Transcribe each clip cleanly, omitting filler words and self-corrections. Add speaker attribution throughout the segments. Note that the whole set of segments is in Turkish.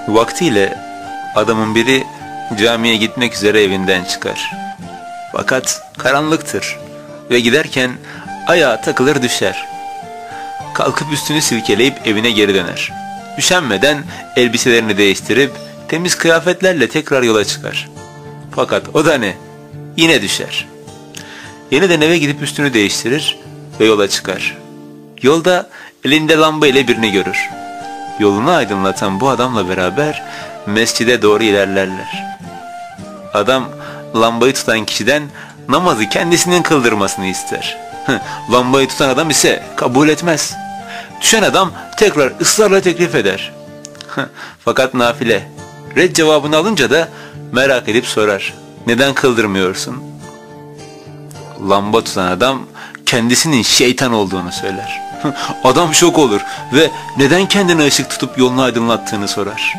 Speaker 1: Vaktiyle adamın biri camiye gitmek üzere evinden çıkar. Fakat karanlıktır ve giderken ayağa takılır düşer. Kalkıp üstünü silkeleyip evine geri döner. Üşenmeden elbiselerini değiştirip temiz kıyafetlerle tekrar yola çıkar. Fakat o da ne? Yine düşer. Yeniden eve gidip üstünü değiştirir ve yola çıkar. Yolda elinde lamba ile birini görür. Yolunu aydınlatan bu adamla beraber mescide doğru ilerlerler. Adam lambayı tutan kişiden namazı kendisinin kıldırmasını ister. Lambayı tutan adam ise kabul etmez. Düşen adam tekrar ısrarla teklif eder. Fakat nafile red cevabını alınca da merak edip sorar. Neden kıldırmıyorsun? Lamba tutan adam kendisinin şeytan olduğunu söyler. Adam şok olur ve neden kendine ışık tutup yolunu aydınlattığını sorar.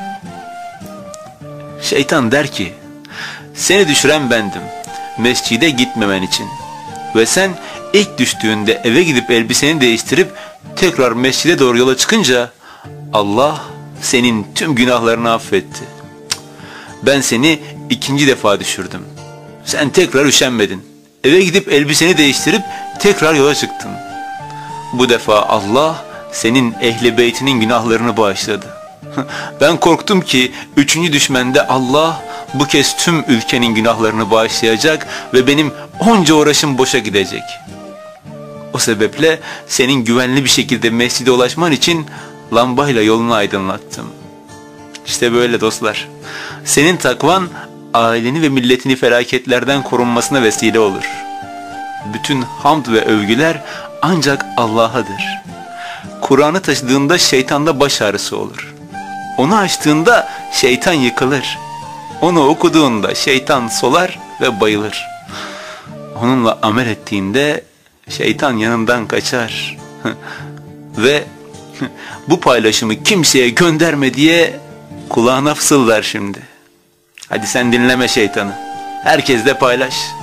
Speaker 1: Şeytan der ki, seni düşüren bendim, mescide gitmemen için. Ve sen ilk düştüğünde eve gidip elbiseni değiştirip tekrar mescide doğru yola çıkınca Allah senin tüm günahlarını affetti. Ben seni ikinci defa düşürdüm. Sen tekrar üşenmedin. Eve gidip elbiseni değiştirip tekrar yola çıktın. Bu defa Allah senin ehli beytinin günahlarını bağışladı. Ben korktum ki üçüncü düşmende Allah bu kez tüm ülkenin günahlarını bağışlayacak ve benim onca uğraşım boşa gidecek. O sebeple senin güvenli bir şekilde mescide ulaşman için lambayla yolunu aydınlattım. İşte böyle dostlar. Senin takvan aileni ve milletini felaketlerden korunmasına vesile olur. Bütün hamd ve övgüler ancak Allah'adır. Kur'an'ı taşıdığında şeytanda baş ağrısı olur. Onu açtığında şeytan yıkılır. Onu okuduğunda şeytan solar ve bayılır. Onunla amel ettiğinde şeytan yanından kaçar. Ve bu paylaşımı kimseye gönderme diye kulağına fısıldar şimdi. Hadi sen dinleme şeytanı. Herkesle paylaş.